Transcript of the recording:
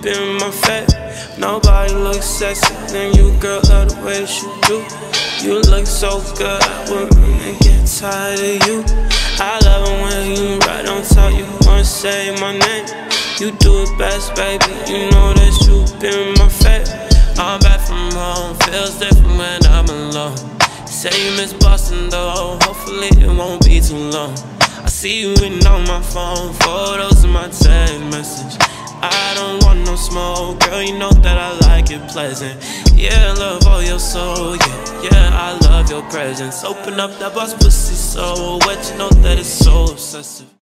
been my fat. Nobody looks sexy than you, girl, love the way that you do. You look so good, I wouldn't get tired of you. I love it when you right on top, you wanna say my name. You do it best, baby, you know that you been my fat. I'm back from home, feels different when I'm alone. Say you miss Boston though, hopefully it won't be too long. I see you written on my phone, photos in my text message. I don't want no smoke, girl, you know that I like it pleasant. Yeah, I love all your soul, yeah, I love your presence. Open up that boss pussy so wet, you know that it's so obsessive.